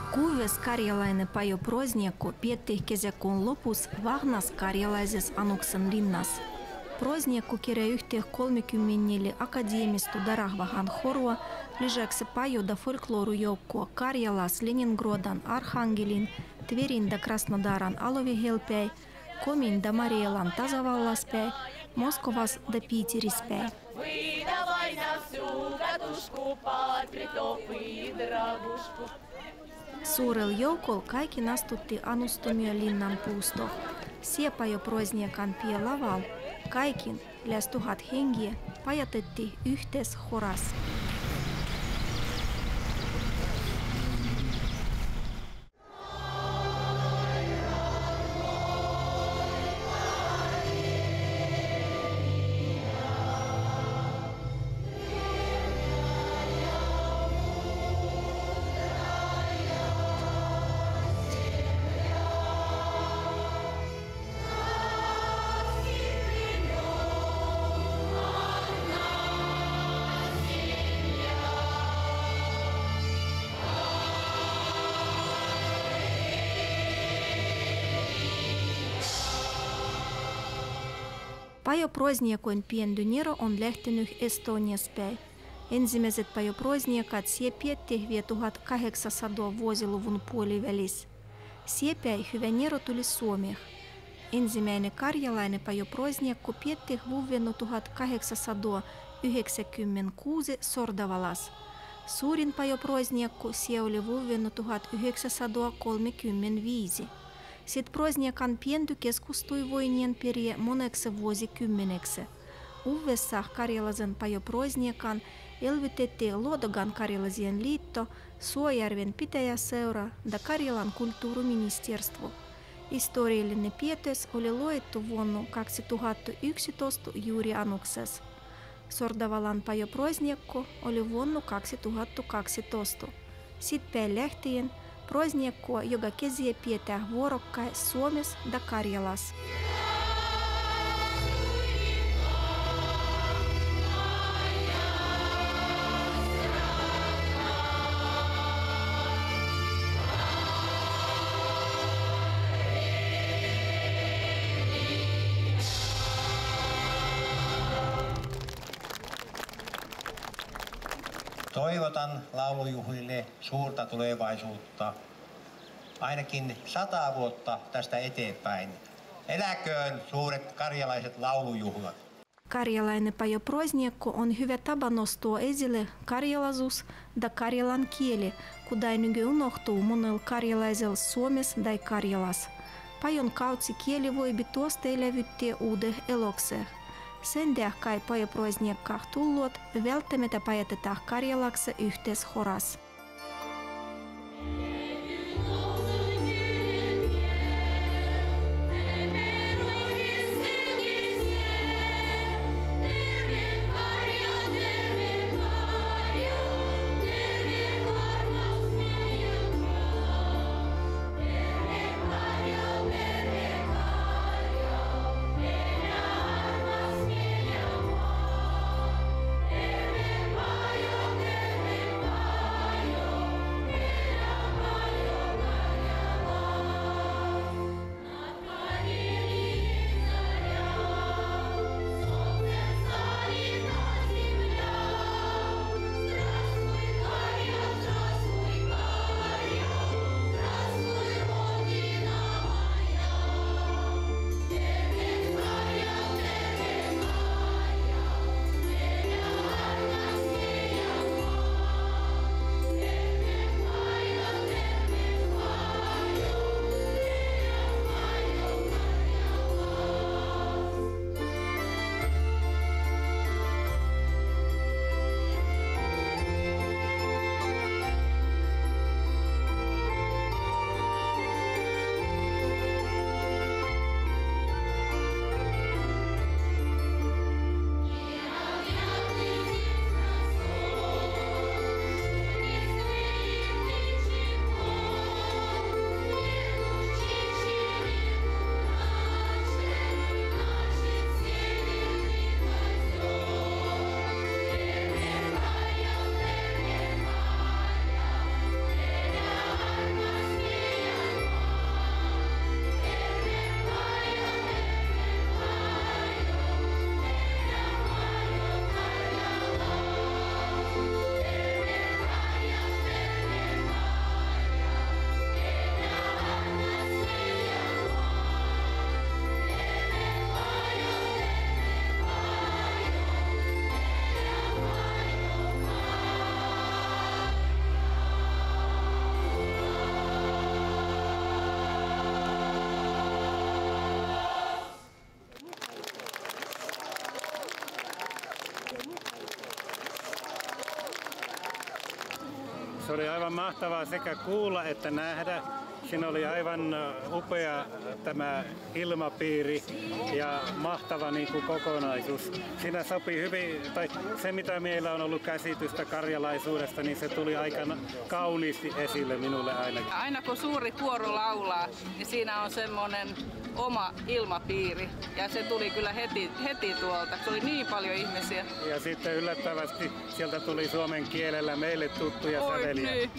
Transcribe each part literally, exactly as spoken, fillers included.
Kuves karjalainen Pajo Prozniakko pietti kesäkuun lopussa vahnas karjalaisessa Anuksen linnassa. Prozniakko kirjaa yhteen kolmekymmentä akadeemista darahvahan horua, lisäksi Pajo da folklorujoukkoa Karjalas Leningradan Arhangelin, Tverin da Krasnodaran alovihelpäi, Komin da Marielan tasavallaspäi, Moskovas da Piterispäi. Выдавай на всю катушку под притопы и дробушку. Suurella joukolla kaikki nastutti Anustomio linnan puustoon. Siellä Pajo Prozniakan pie lavalla kaikin lähes tuhat hengiä pajatettiin yhteis horas. Pajo Prozniakon piendynero on lähtenyt Estoniassa päin. Ensimmäiset Pajo Prozniakat sie pietti tuhatkahdeksansataa vuosiluvun puolivälissä. Sie päin hyvänero tuli Suomeen. Ensimmäinen karjalainen Pajo Prozniakko pietti vuonna tuhatkahdeksansataayhdeksänkymmentäkuusi Sordavalassa. Suurin Pajo Prozniakko sie oli vuonna tuhatyhdeksänsataakolmekymmentäviisi. Sitten Prozniakan pienty keskustui voinien perie moneksi vuosikymmeneksi. Uudessa karjalaisen Pajo Prozniakan elvytettiin Lodogan karjalaisien liitto, Suojärven pitäjäseura ja Karjalan kulttuuriministeriö. Historiallinen pietös oli luettu vuonna kaksituhattayksitoista juuri Anuksessa. Sordavalan Pajo Prozniakko oli vuonna kaksituhattakaksitoista. Sitten lähtien Prozniakkoa joka kesiä pidetään vuorokkain Suomessa ja Karjalassa. Toivotan laulujuhlille suurta tulevaisuutta, ainakin sata vuotta tästä eteenpäin. Eläköön suuret karjalaiset laulujuhlat. Karjalainen Pajo Prozniakko on hyvä tapa nostaa esille karjalaisuus ja karjalan kieli, kuten nyky unohtuu monella karjalaisella Suomessa tai Karjalassa. Pajon kautsi kieli voi tuosta levyttää uuden elokseen. Sen tähkäi Pajo Prozniakka tullut välttämättä pajatetaan karjalaksi yhteis horas. oli aivan mahtavaa sekä kuulla että nähdä. Siinä oli aivan upea tämä ilmapiiri ja mahtava niin kuin kokonaisuus. Siinä sopii hyvin, tai se mitä meillä on ollut käsitystä karjalaisuudesta, niin se tuli aika kauniisti esille minulle ainakin. Aina kun suuri kuoro laulaa, niin siinä on semmoinen oma ilmapiiri ja se tuli kyllä heti, heti tuolta. Se oli niin paljon ihmisiä. Ja sitten yllättävästi sieltä tuli suomen kielellä meille tuttuja Oi, säveliä. Niin.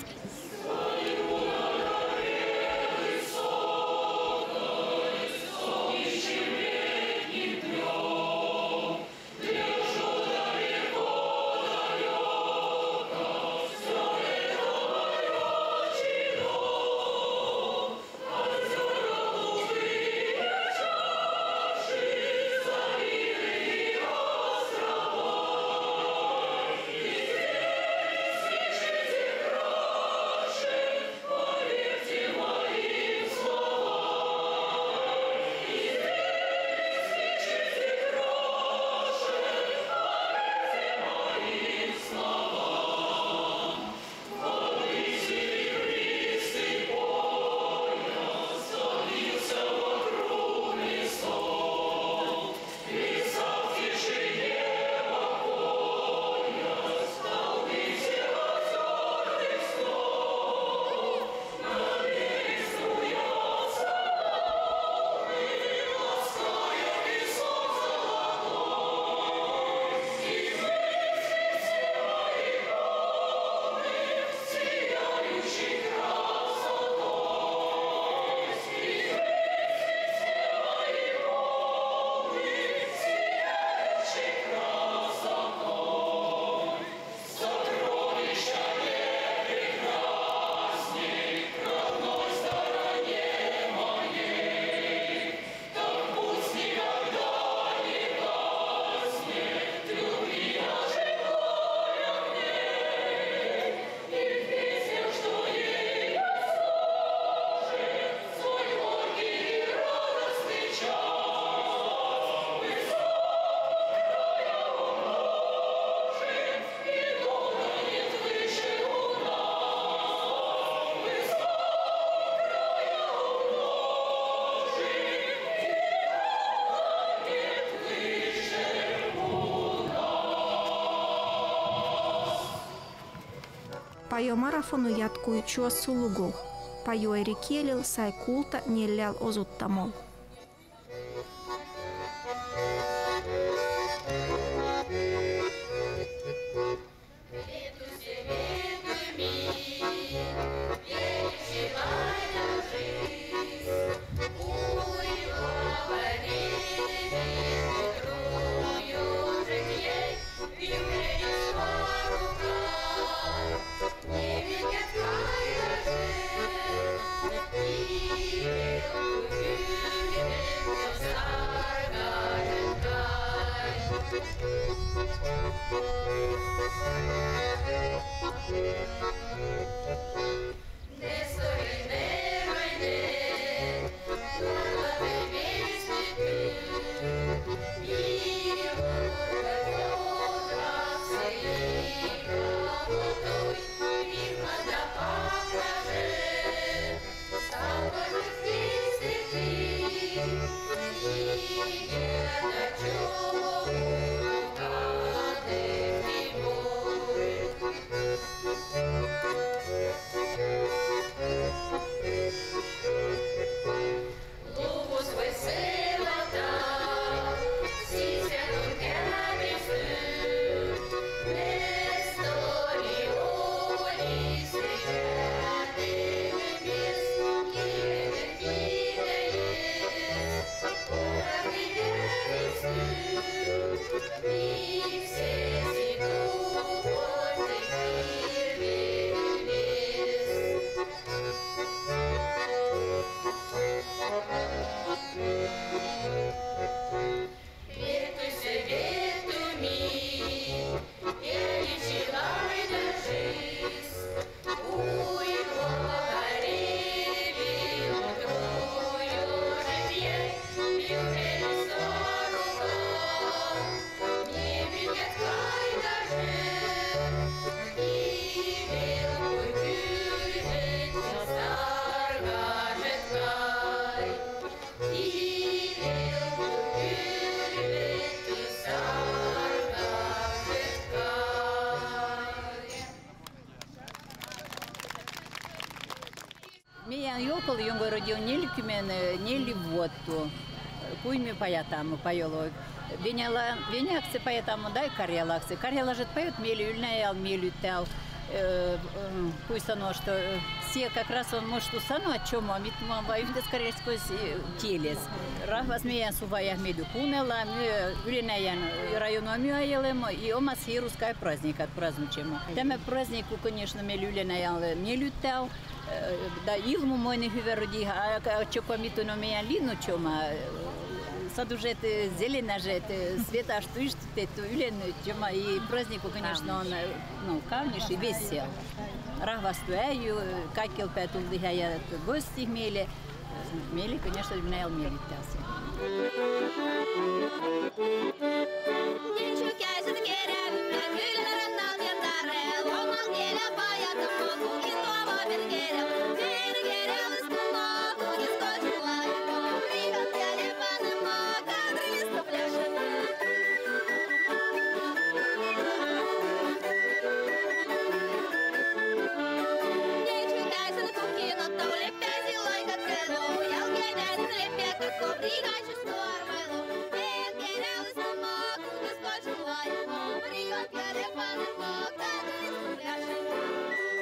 Pajo marafonu jatkui Chuossulugu. Pajo eri kielillä sai kuulta neljällä osuttamolla. Thank you. Meidän joukolla, jonka rodi on neljäkymmentäneljä vuotta, kuin me pajatamme pajoloa. Venäjäksi pajatamme tai karjalaksi. Karjalaiset pajat meillä ylnäjällä miellyttää. Kuin sanoo, että siellä как раз on musta sanoa, että чому, mitä mä oon vain yhdessä karjalaiskoissa kielessä. Rahvas meidän suvajah meidän kuunnellaan, me ylnäjän rajonoa me ajelemme ja omassa hiiruskai праздниkat празднуем. Tämä праздник, конечно, meillä ylnäjällä miellyttää. Da ilmu moinen hyvä rodi, a чоко mitun on meidän linnutjoma. Садужет зеленажет, света штуштет, улен тема и празднику, конечно, он ну кавнейший, весел. Rahvastuäju, kaikki tullut ja gosti meille. Meille, конечно, näillä mielittäisi. Niinsykäiset kerävymät, kyllä rannalta ja tarella. Omalla tiellä pajatamaan, kukin tuomaan perkerellä. Meidän kerrallis kumaa, kukin skoisilla ilmaa. Riikat jäljen panemaa, kadrillista pläsänää. Niinsykäiset kukin ottaa leppäisi loikat keloo. Jälkeen leppiä kakko, riikaisuus tuorvailu. Meidän kerrallis kumaa, kukin skoisilla ilmaa. Riikat jäljen panemaa, kadrillista pläsänää.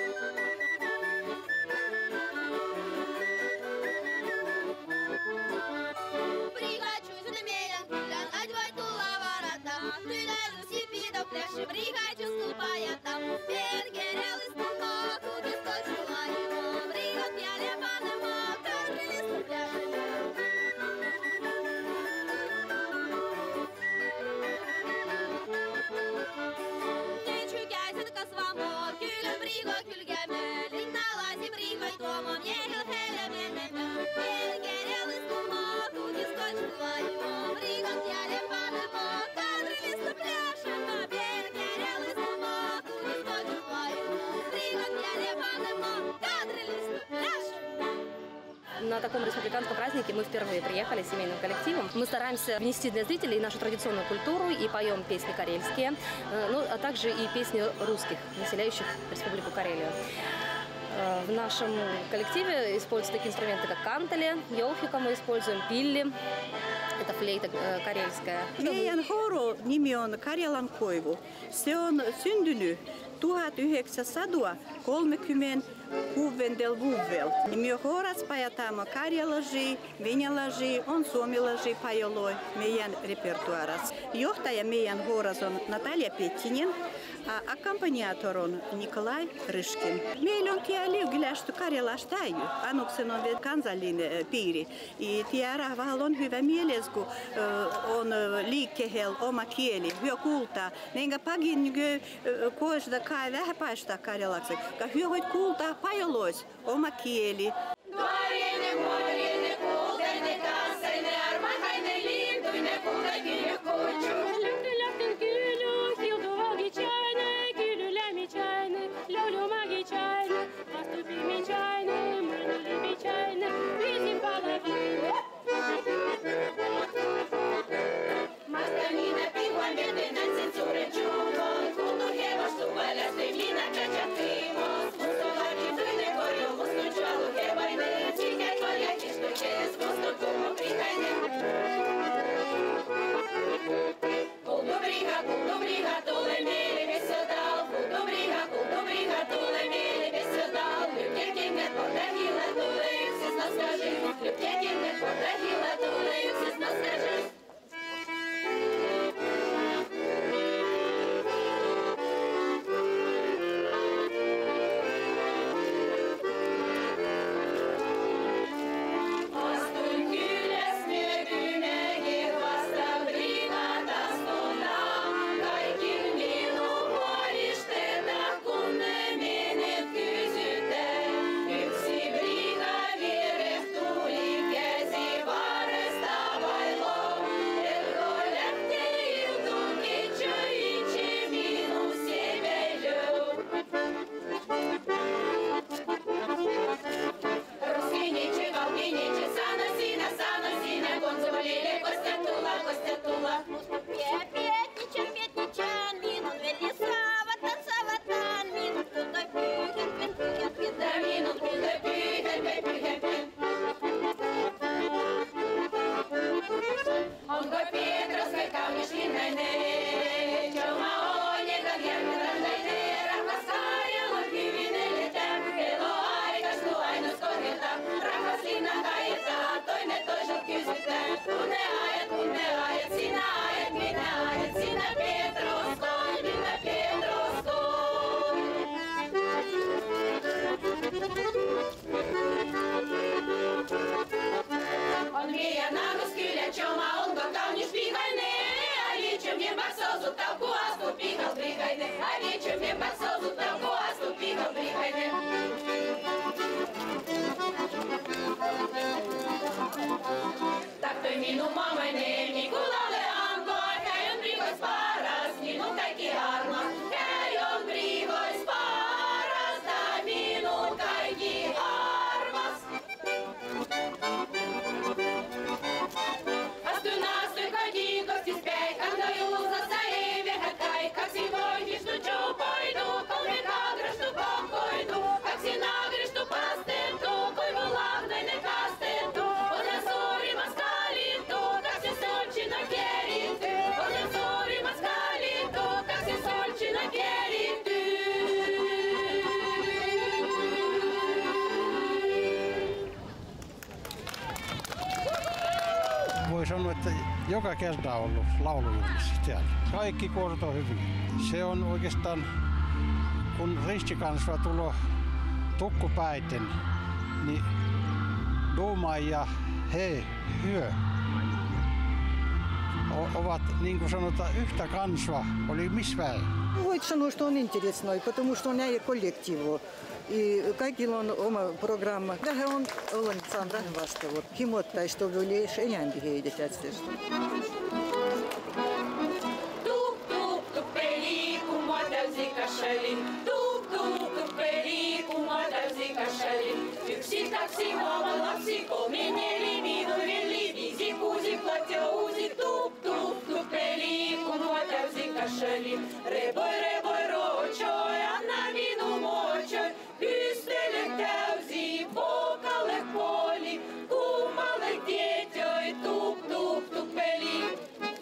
Пригачусь на meidän kylän, äiti voi tulla varata. Tyläilys ja pidoplässi, prigachus kupajata. Perkerellis kumaa, kukis koisulla ilmaa. Prigat jäljen panemaa, karrillista pläsänää. Niinsykäiset kasvamaan, kylän prigo kylkemään. Linnalaisi prigoi tuomaan, miehel heille menemään. Perkerellis kumaa, kukis koisulla ilmaa. Prigat jäljen panemaa, karrillista pläsänää. Perkerellis kumaa, kukis koisulla ilmaa. Prigat jäljen panemaa, karrillista pläsänää. На таком республиканском празднике мы впервые приехали с семейным коллективом. Мы стараемся внести для зрителей нашу традиционную культуру и поем песни карельские, ну, а также и песни русских, населяющих Республику Карелию. В нашем коллективе используются такие инструменты, как kantele, jouhika мы используем, pilli, это флейта карельская. Meidän horo nimi on Karjalan koivu. Se on syntynyt tuhatyhdeksänsataakolmekymmentäkuudella vuodella. Me horas pajatamme karjalaisia, venäläisiä, on suomalaisia pajoloja meidän repertuaaras. Johtaja meidän horas on Natalia Pettinen, a accompagnator on Nikolai Ryshkin. Meillä on kieli kylästä Karjalasta äijy. Anuksen on vielä kansallinen piiri. Ja rahvahalla on hyvä mieles, kun on liikkeellä oma kieli, hyvä kuultaa. Nenkä pagin koista kai vähän paistaa karjalaksi. Hyvä voit kuultaa pajolois oma kieli. Nuorine, muorine, kultaine, kassaine, armakaine, lintuine, kultaine, kutsu. Lähti, lähti, kyly, kiltu valgichaine, kyly lämmichaine, lulu magichaine, vastu pimichaine, manu lipichaine, viisin palavine. Mastanina, pihuan, vetenän sen suuren tjuvon, kultu hevostu, välästyin, linnat ja tjattimos. Musto laki, tyinen korju, mustu tjalu, hevainen, sikä korja, minun mammainen kulalle ankoi, käy on priikois paras, minun kaikki armas. Käy on priikois paras, tai minun kaikki armas. Astun astui kaikki kostis päin, kantoi uusassa ei vehä kai. Kaksi voihistu joupoidu, kolme kagrastu pompoidu, kaksi naagristu pastettu, koivu lahnainen kastettu. Olen suurimas kalittu, kaksi solčina keritty. Olen suurimas kalittu, kaksi solčina keritty. Voi sanoa, että joka kerta on ollut laulujuhlissa täällä. Kaikki kuorot on hyviä. Se on oikeastaan, kun ristikansva tulo tukkupäiten, niin Duuma ja he, hyö, o- ovat, niin kuin sanotaan, yhtä kansva, oli missä väin. Voit sanoa, että on интересно, потому что он är коллектив. И kaikilla on oma programma. Tähän on Olensandran vastaava. Himottaisi oli enemmän heitä tästä. Tup, tup, tup, peli, kun mua täysi kashalin. Tup, tup, tup, peli, kun mua täysi kashalin. Yksi, kaksi, kolme, lapsi, kolme, neljä, minun veli, viisi, kuusi, platja, uusi. Tup, tup, tup, peli, kun mua täysi kashalin. Reboi, reboi, rochoi, anna minun mochoi. Pystele täysi, vokalle puoli, kummalle tietjoi, tup, tup, tup, peli.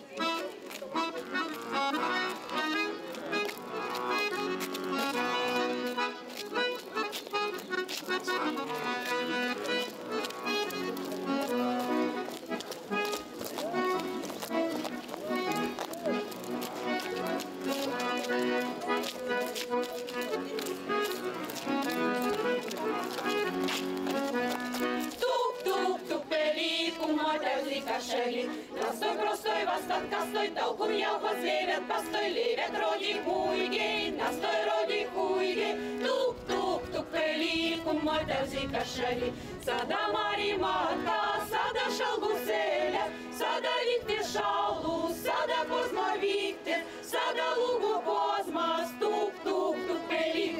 Kastoi, prostoi, vastat, kastoi, taukun jauhot, leivät, pastoi, leivät, rodi, huigei, nastoi, rodi, huigei. Tup, tup, tup, peli, kun mua täysi kashali. Sada marimatka, sada šalguselė, sada vykti šaulų, sada pozma vykti, sada lūgų pozmas, tup, tup, tup, peli.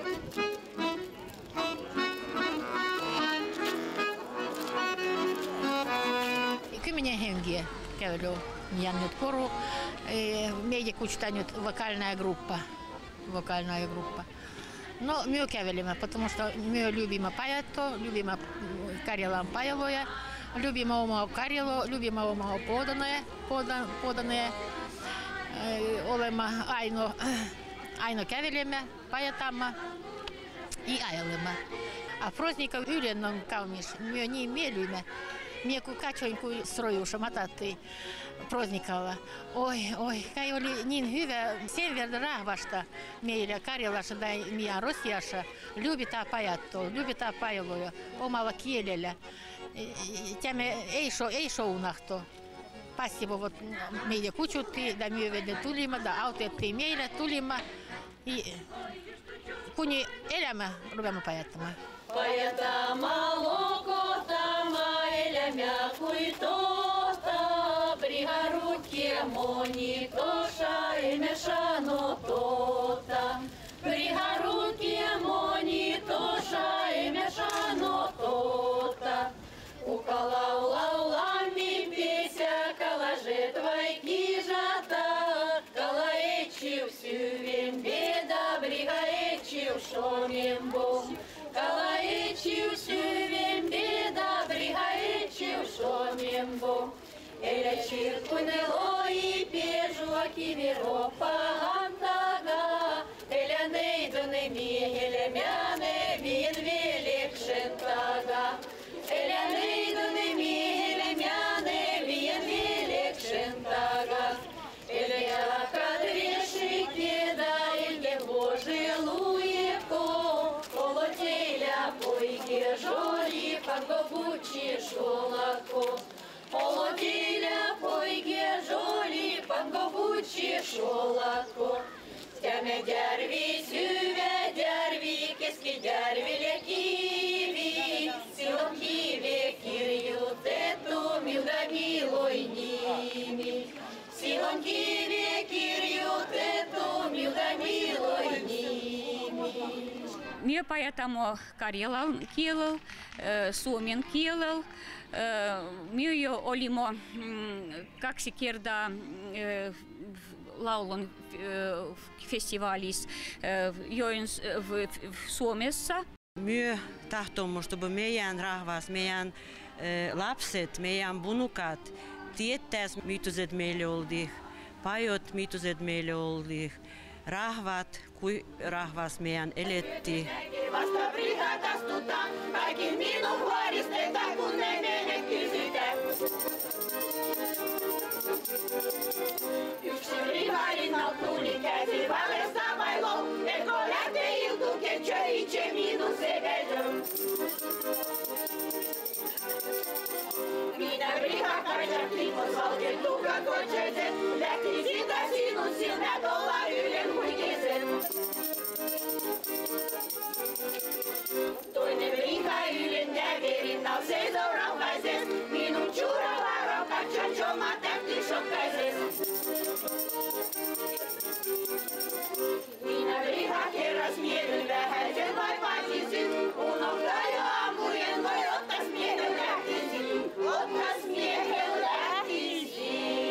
Kymmenen hengiä käydään ja nyt koru. Meitä kutsutaan nyt vokaalная группа. Vokaalная группа. No, me kävelemme, потому что me любиме Pajato, любиме Karjalan pajaloja, любиме omaa Karjaloa, любиме omaa Podanoja, Podanoja. Olemme aino, aino kävelemme, Pajatamme ja ajelemme. A Proznika ylen on kaunis, me niin mieluimme. Minä kun katsoin, kun Strojussa matattiin Proznikalla, oi, oi, kai oli niin hyvä sen verran rahvasta meillä Karjalassa tai meidän Rossiassa. Lubitaan Pajattoa, lubitaan Pajaloja omalla kielellä. Tämä ei, so, ei sounahto. Passivoivat meitä kutsuttiin, ja me tulimme, ja autettiin meille tulimme. Kun elämä rupeamme pajattamaan. Pajatama, lokotama, elämä kui tohta, priharukia moni tosha, emme sano totta. Priharukia moni tosha, emme sano totta. Kuka laulaa lammi piesä, kalažet vaikki žata, kala ečiv syvim bėda, briha ečiv šomim bom. Kala ečiv syvim bėda, briha ečiv šomim bom. Elä čirkunelo į piežuokį viropą antaga, elä neidonai mėgelė menai vien vėlėk šentaga. Elä neidonai mėgelė menai vien vėlėk šentaga. Elä jakad viešai kėda ilgė ložė lūjėko, kolotėlę poigė žolį pagobučį šolako. Kolotėlę poigė žolį pagobučį šolako. Stemme järvi syvä järvi, keski järvi kivi, silloin kivi kirjoitettu, miltä miloini. on kivi kirjoitettu, miltä milloin nimi. Me pajatamme karjalan kielellä, suomen kielellä. Me jo olimme kaksi kertaa laulun festivaalissa Suomessa. Me tahtomme, että meidän rahvas, meidän lapset, meidän punukat tietäis, mittuset meille oldi, pajot, mittuset meille oldi, rahvat, kui rahvas meidän eletti. Vasta prihat astutaan, kaikki minun huoristetaan, kun ne meille kysytään. Yksi rivarinalt tuli käsi valesta vailo, eko lähtee iltu ketsä itse minun sevedön. Minä rihakaiset lippos valken tuhkan kotseiset, lähti sitä sinun silmät olla yhden huikeisen. Toinen riha yhden näverin nau seisoo rauhaises, minun churalla raukatsan choma tähti shokkaises. Minä riha kerras mielen vähäisen vaipaisin, unohtaa jo aamujen voi ottas miehen lähtisin, ottas miehen lähtisin.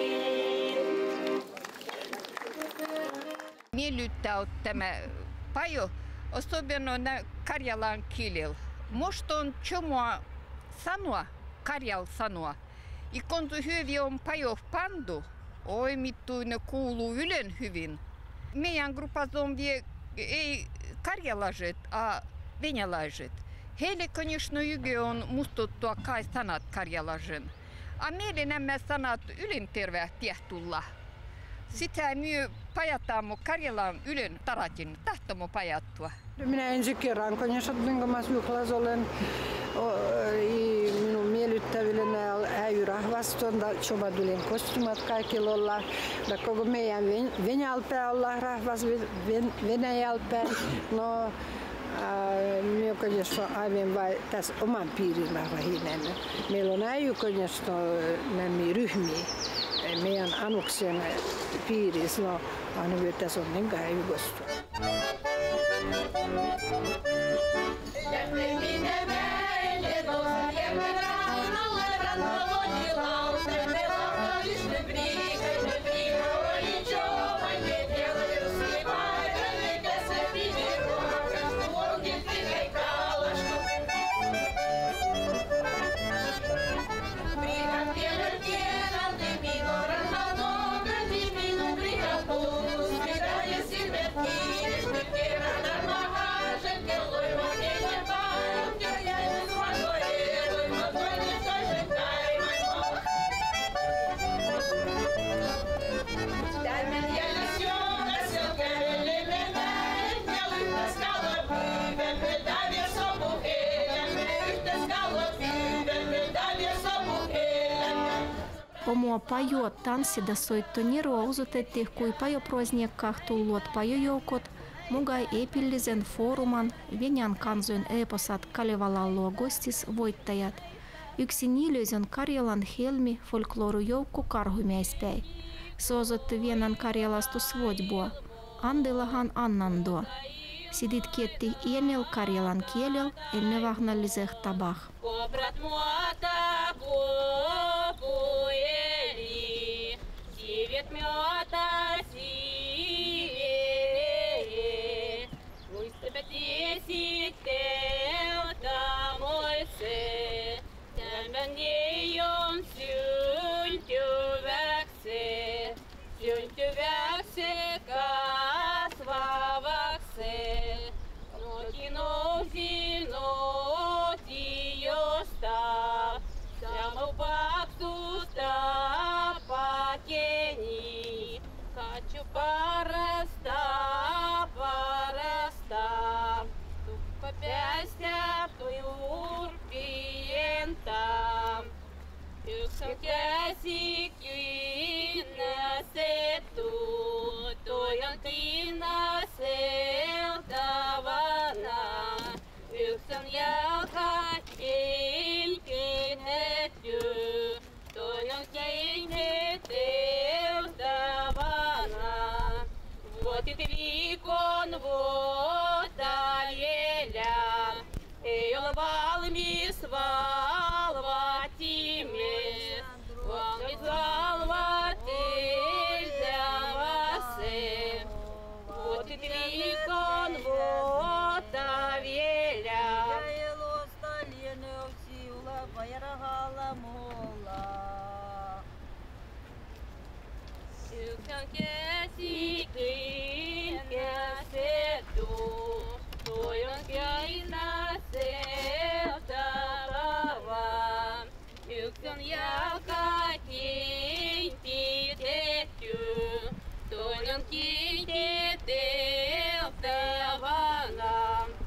Miellyttää tämä pajo, особенно на karjalan kielellä. Musta on chomua sanoa, karjal sanoa. Ja kun hyvin on pajo pandu, oi mittu ne kuuluu ylen hyvin. Meidän grupassa on vielä ei karjalaiset, a venäläiset. Heille, конечно, juuri on mustuttua kai sanat karjalaisen. A meille nämä sanat ylenterveä tehtulla. Sitä me pajatamme Karjalan ylen taratin, tahtomme pajattua. Minä ensi kerran, kun Sotlingamassa juhlassa olen, minun miellyttävillä äijyrahvaston, että tulin kostumat kaikilla olla. Koko meidän Venäjältä olla rahvas Venäjältä. No, minä olen aivan vain tässä oman piirin rahvahinen. Meillä on äijykonjasta nämä ryhmiä. Meidän Anuksen piirissä, no aina vielä tässä on niin kai jukosta. Omoa pajoa tanssida soittonirua osoitettiin, kui pajoprosniekkaah tulluot pajojoukot, mugai epillisen fooruman Venäjän kansojen eposat Kalevalallua gostis voittajat. Yksi niilöisen Karjalan helmi folklorujoukko Karhumiespäi. Se osoitti Venäjän Karjalasta svojbua, Andelahan annandua. Sidit kietti enel Karjalan kielellä ennen vahnalliseh tabah. Сивет мёта сивее, muistapa tiesitteltä moise, tämän ei on syntyväksi, syntyväksi kasvavaksi. Noki nousi nootiosta, sama paksusta pakeni, katso parasta, parasta. Tuppa päästä turpienta, yksin käsi kyynäsettu, toi on tinnaseltavana. Yksin jalkat ilkinnetty, toi on kiinnitetty. bayrağı molla. Yksin käsikin käsettu, toivon kiinä seuraava. Yksin jalkakin pitetty, toivon kiitettävänä.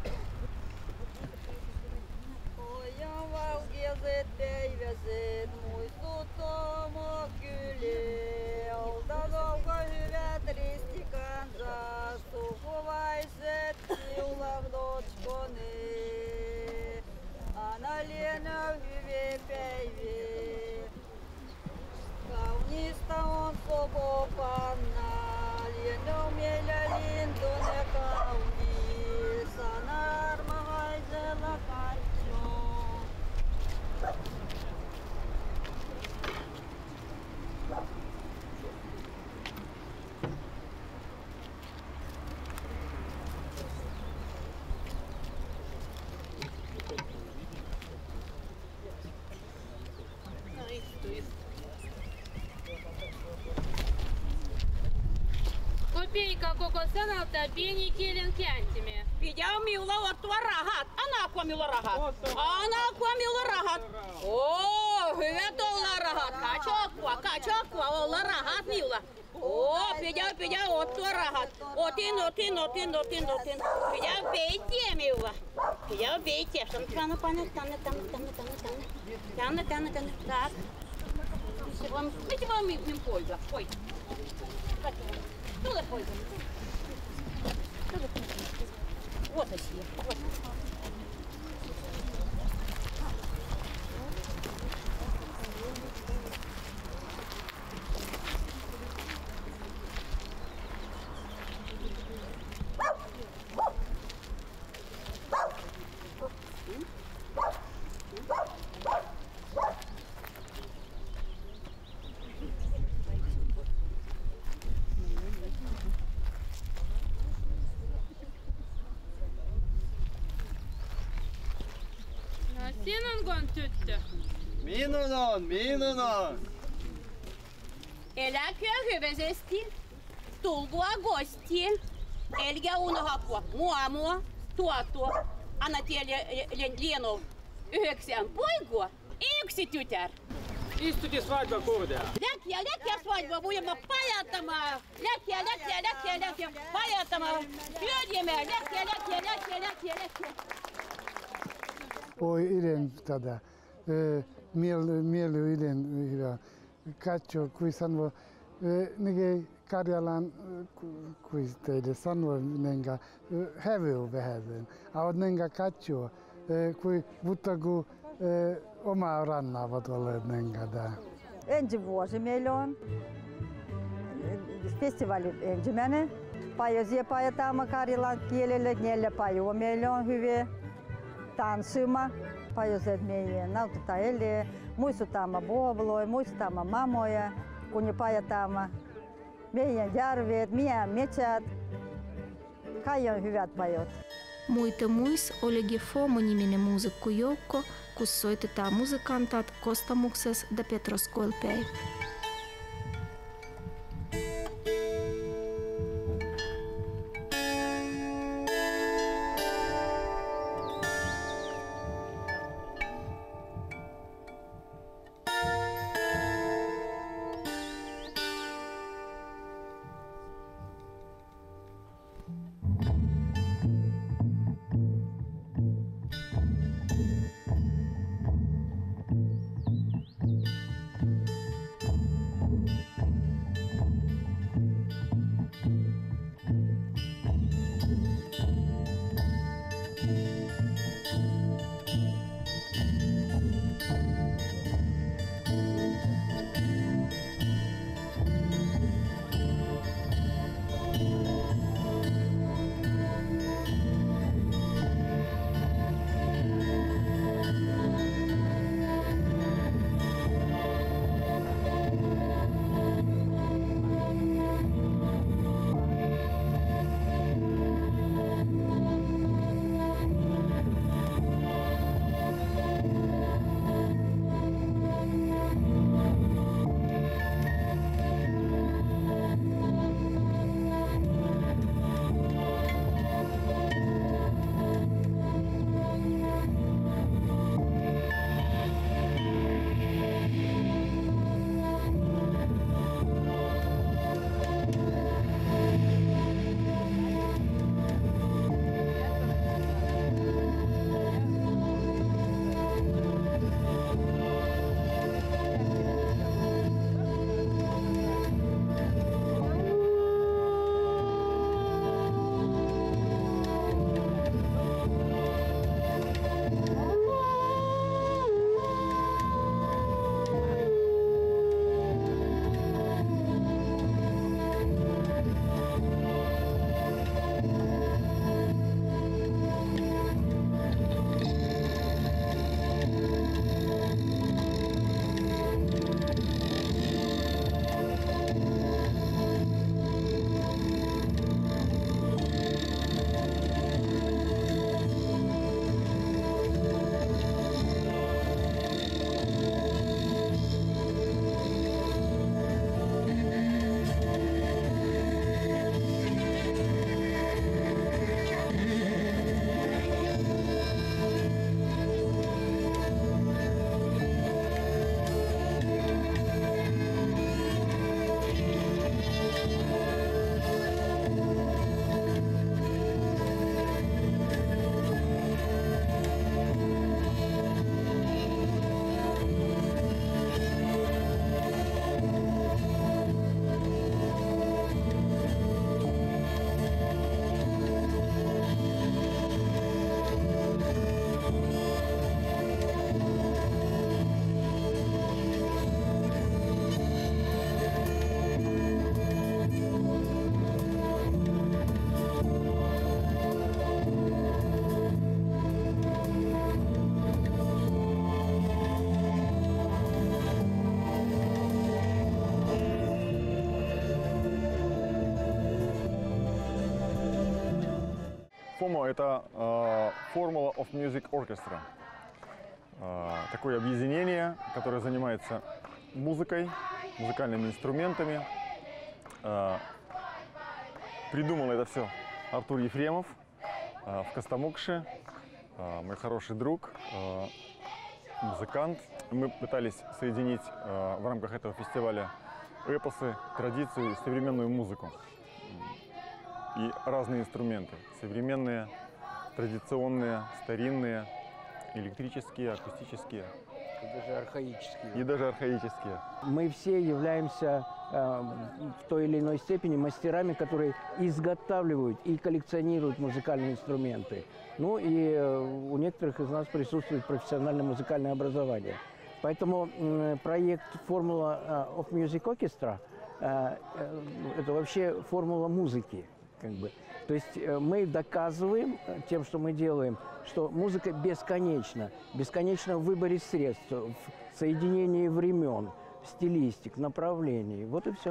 Pojan valkeaset päiväset muistuttamat kyliltä. Olko hyvät ristikansat, sukuvaiset siulahdotskone. Anna lienä hyviä päiviä. Kaunista on koko panna, lienä mielä lintune kaunis. Sana armahaisella katsoo. Kopeikka koko sanalta pieni kielen kääntimä. Pitää minulla ottaa rahat. Annaako minulla rahat? Annaako minulla rahat? Oo, hyvät olla rahat. Katsokua, katsokua, olla rahat minulla. Oo, pitää, pitää ottaa rahat. Otin, otin, otin, otin, otin. Pitää peittiä minulla. Pitää peittiä. Tänne, tänne, tänne, tänne, tänne, tänne, tänne. Tänne, tänne, tänne, tak. Missä vaan minun poika? Poika. Tule poika. Tule poika. Вот и съел. Вот. Sinun on tyttö. Minun on, minun on. Eläkää hyväisesti. Tulkaa gostiin. Älkää unohtakaa mua, mua, tuotua. Anna teille Lienov yhdeksän poikaa. Yksi tytär. Istutin svadba kohdalla. Läkkiä, läkkiä svadba, budemme pajattamaan. Läkkiä, läkkiä, läkkiä, läkkiä, pajattamaan. Syödjemään, läkkiä, läkkiä, läkkiä, läkkiä, läkkiä. Voi iden tätä. Mielu, mielu iden hyvä. Katso, kui sanoo, nige Karjalan, kui teille sanoo, nenga hävyy vähän. Aut nenga katso, kui, mutta kun oma rannaavat olleet nenga tää. Ensi vuosi meillä on festivaali ensimmäinen. Pajoisia pajataan karjalan kielellä, neljä pajoa meillä on hyviä. Tanssima, pajoset meidän nautitaan elää, muistutamme buovoloja, muistutamme mamoja, kun ne pajatamme meidän järvet, meidän metsät. Kaikki on hyvät pajot. Muita muis olikin Fomo-niminen muusikkojoukko, kun soitetaan muzikantat Kostamuksessa ja Petroskoilpäin. ФОМО – это э, Formula of Music Orchestra. Э, такое объединение, которое занимается музыкой, музыкальными инструментами. Э, придумал это все Артур Ефремов э, в Костомукше, э, мой хороший друг, э, музыкант. Мы пытались соединить э, в рамках этого фестиваля эпосы, традицию, современную музыку и разные инструменты. Современные, традиционные, старинные, электрические, акустические. И даже архаические. И даже архаические. Мы все являемся э, в той или иной степени мастерами, которые изготавливают и коллекционируют музыкальные инструменты. Ну и э, у некоторых из нас присутствует профессиональное музыкальное образование. Поэтому э, проект Formula of Music Orchestra э, э, это вообще формула музыки. Как бы. То есть э, мы доказываем тем, что мы делаем, что музыка бесконечна. Бесконечна в выборе средств, в соединении времен, стилистик, направлений. Вот и все.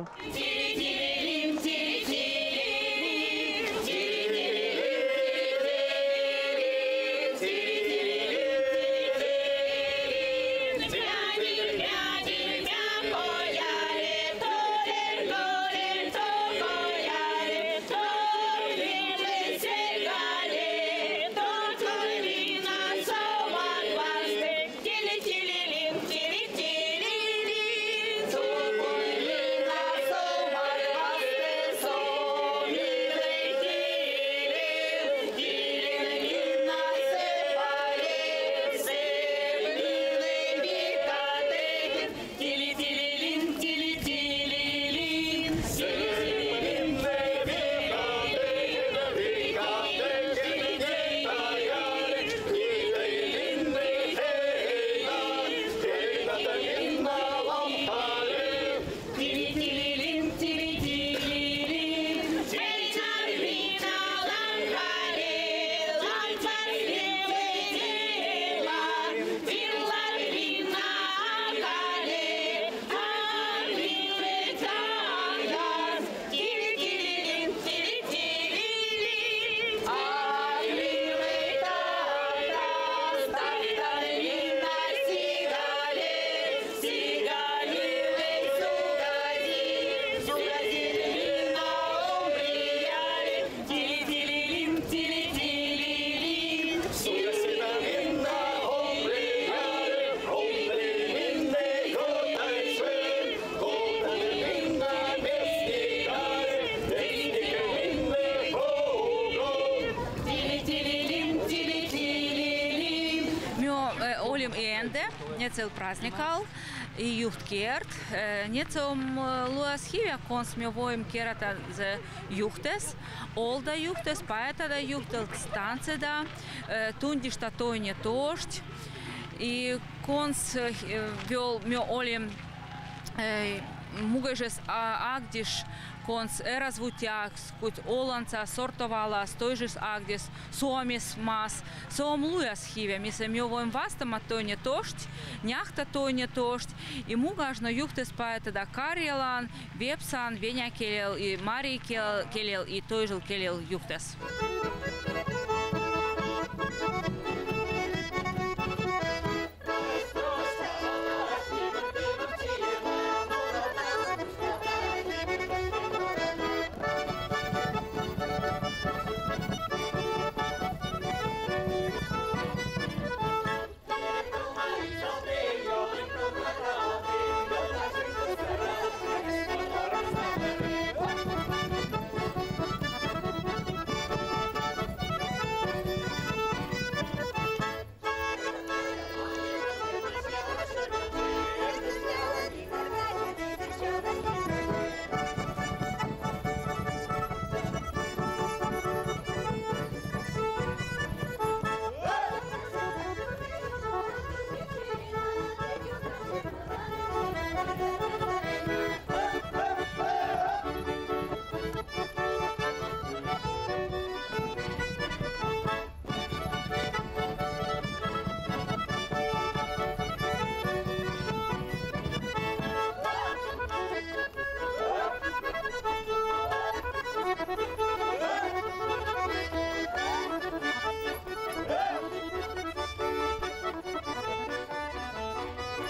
Цел праздникал и юхткерт. Нецом луасхивя консмевоем керата за юхтес, олда юхтес, поэта да юхтел станция да, тунди что то не тождь. И конс вел мё олем мугажес агдиш конс развутяк, скут оланца сортовала, стойжис агдис, сомис мас, сом луяс хивя, мисем йовоем вастама то не тождь, няхта то не тождь, и мугажно юхтес паэта да карьелан, вепсан, веня келел, и марий келел, и тойжил келел юхтес.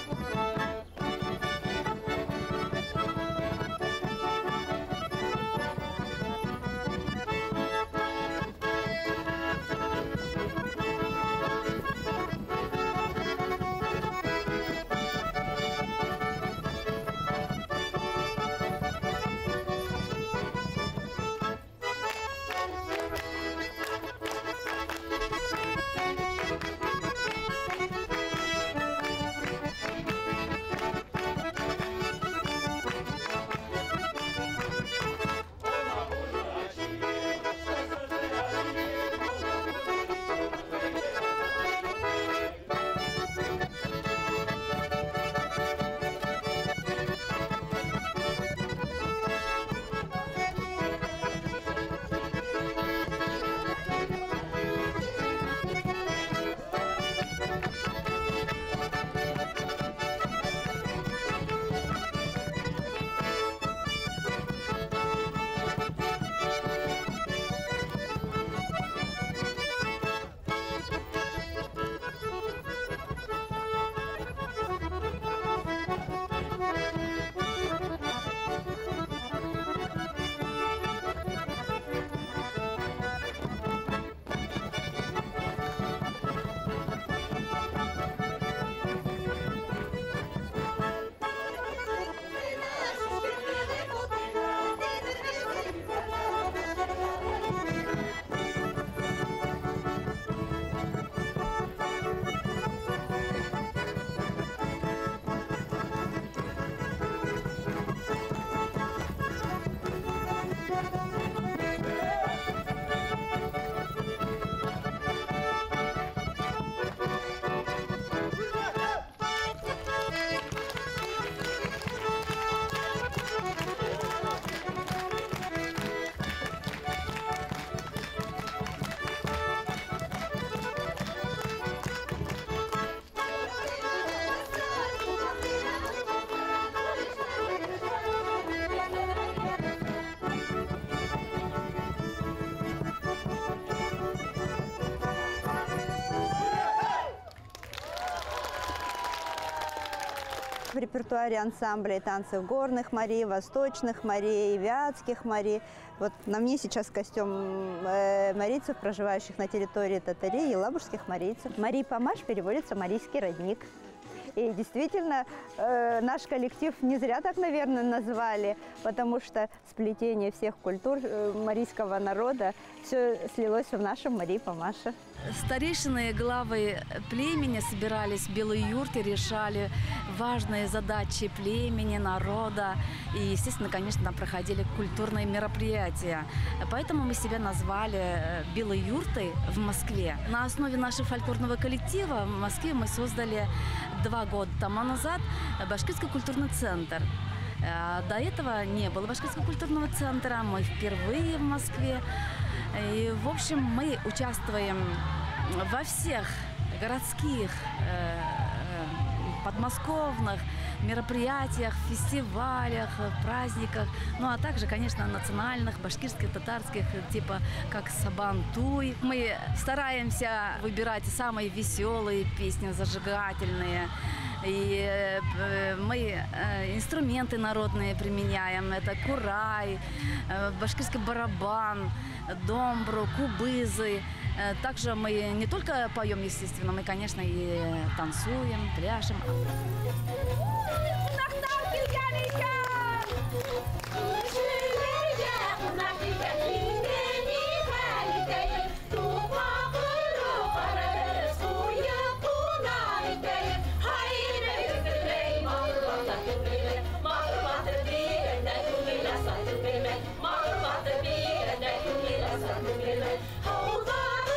В репертуаре ансамблей танцев горных морей, восточных морей, вятских морей. Вот на мне сейчас костюм э, марийцев, проживающих на территории Татарии и лабужских марийцев. Марий Памаш переводится «марийский родник». И действительно, э, наш коллектив не зря так, наверное, назвали, потому что сплетение всех культур э, марийского народа, все слилось в нашем Марии Памаше. Старейшины, главы племени собирались в белой юрте, решали важные задачи племени, народа. И, естественно, конечно, проходили культурные мероприятия. Поэтому мы себя назвали «Белой юртой» в Москве. На основе нашего фольклорного коллектива в Москве мы создали два года тому назад Башкирский культурный центр. До этого не было Башкирского культурного центра, мы впервые в Москве. И, в общем, мы участвуем во всех городских, подмосковных мероприятиях, фестивалях, праздниках, ну а также, конечно, национальных, башкирских, татарских, типа как Сабантуй. Мы стараемся выбирать самые веселые песни, зажигательные. И мы инструменты народные применяем. Это курай, башкирский барабан, домбру, кубызы. Также мы не только поем, естественно, мы, конечно, и танцуем, пляшем.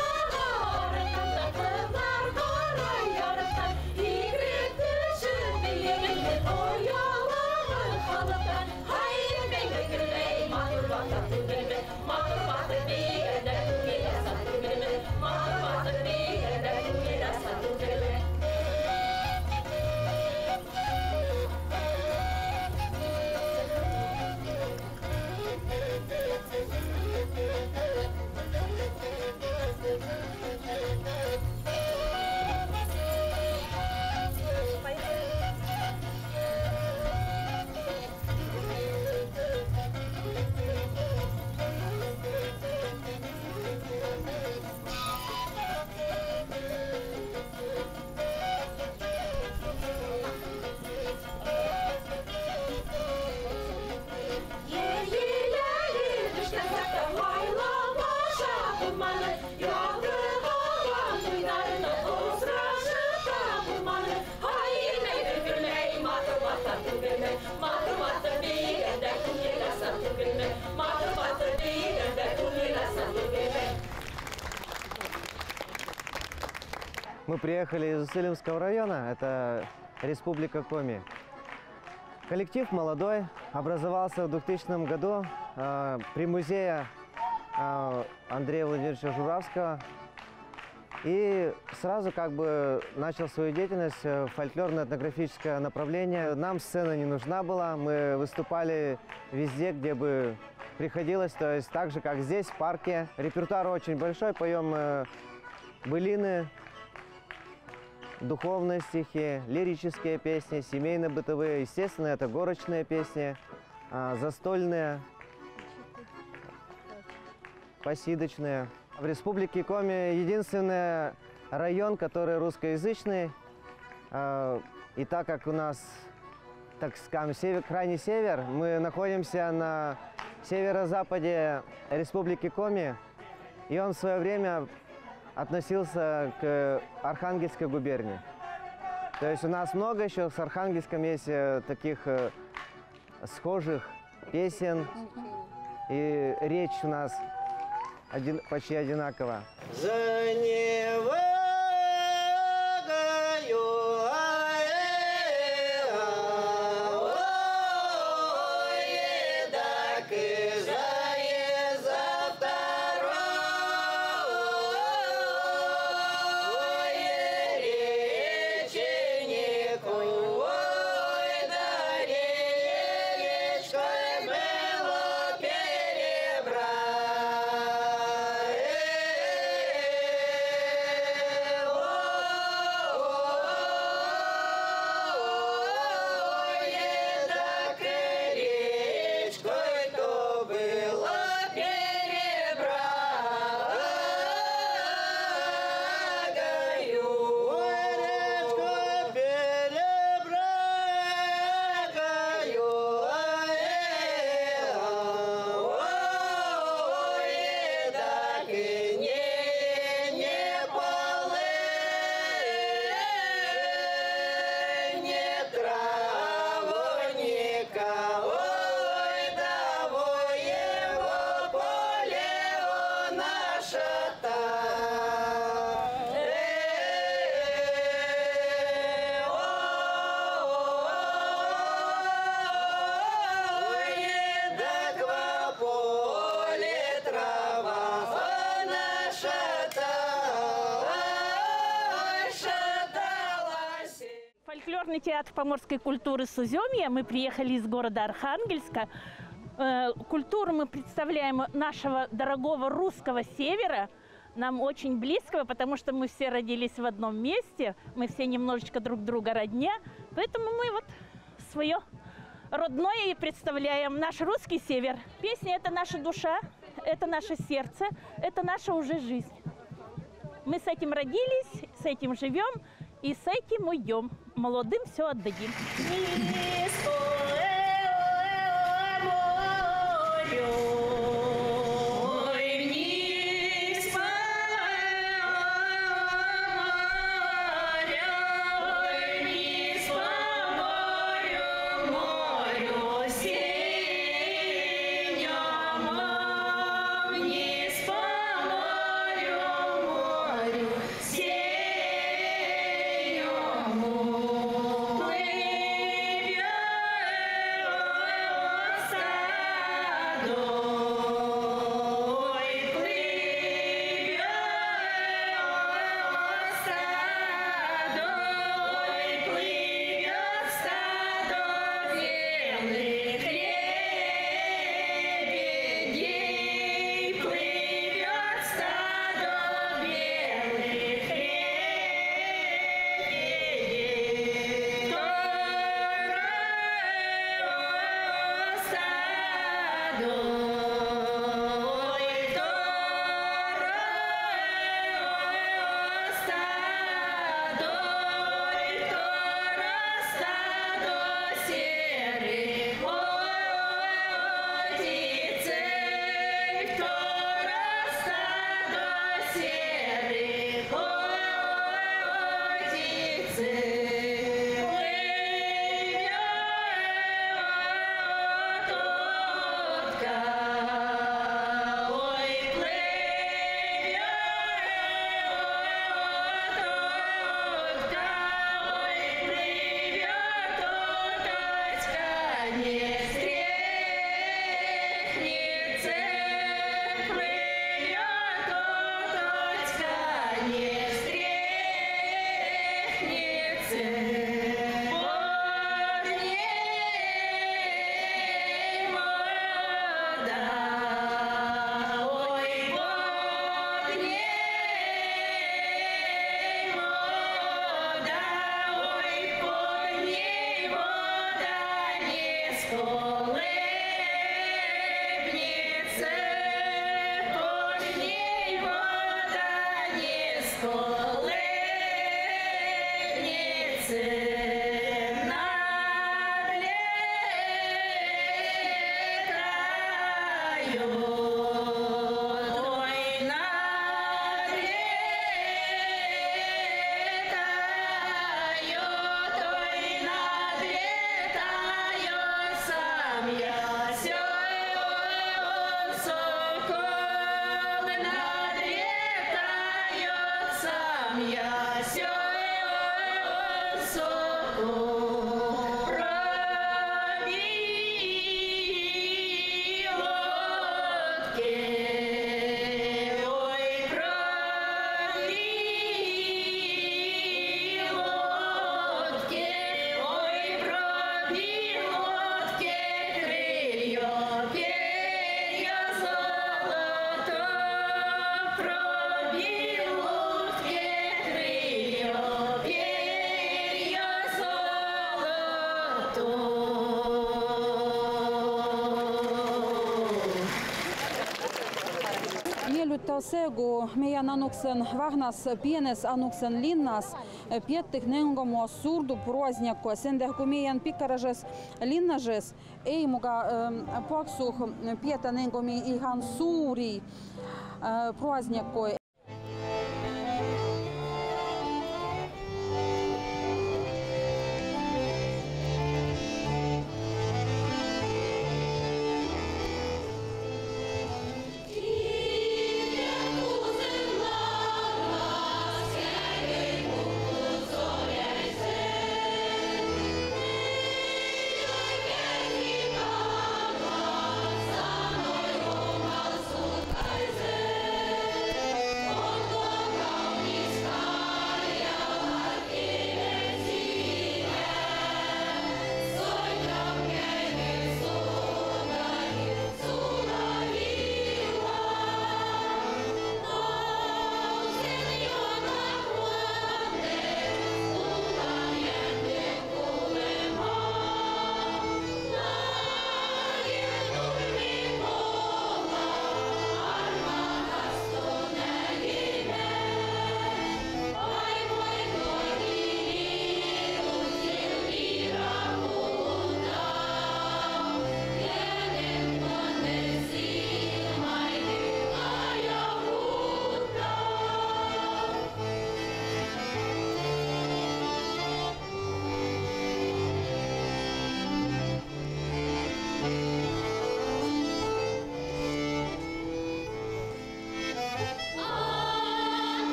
Should be Мы приехали из Усыльмского района, это Республика Коми. Коллектив молодой, образовался в двухтысячном году э, при музее э, Андрея Владимировича Журавского. И сразу как бы начал свою деятельность в фольклорно-этнографическое направление. Нам сцена не нужна была, мы выступали везде, где бы приходилось, то есть так же, как здесь, в парке. Репертуар очень большой, поем э, былины, духовные стихи, лирические песни, семейно-бытовые, естественно, это горочные песни, э, застольные, посидочные. В Республике Коми единственный район, который русскоязычный. И так как у нас, так скажем, север, крайний север, мы находимся на северо-западе Республики Коми, и он в свое время относился к Архангельской губернии. То есть у нас много еще с Архангельском есть таких схожих песен, и речь у нас Один, почти одинаково. За Невагою, так и за второе реченику, ой, да речкой было перебрать. Фольклорный театр поморской культуры Суземья. Мы приехали из города Архангельска. Культуру мы представляем нашего дорогого русского севера, нам очень близкого, потому что мы все родились в одном месте, мы все немножечко друг друга родня, поэтому мы вот свое родное и представляем, наш русский север. Песня – это наша душа, это наше сердце, это наша уже жизнь. Мы с этим родились, с этим живем и с этим уйдем. Молодым все отдадим. Oh se, kun meidän annoksen vahnas pienes annoksen linnas piettik nengomo surdu prazdnikko, sen tähden kun meidän pikkarases linnases ei muka paksuh pietä nengomi ihan suuri prazdnikko.